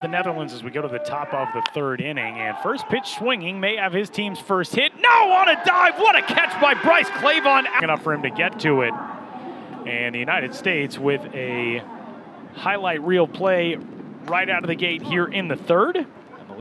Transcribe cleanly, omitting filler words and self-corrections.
The Netherlands as we go to the top of the third inning, and first pitch swinging may have his team's first hit. No, on a dive, what a catch by Bryce Clavon. Enough for him to get to it. And the United States with a highlight reel play right out of the gate here in the third.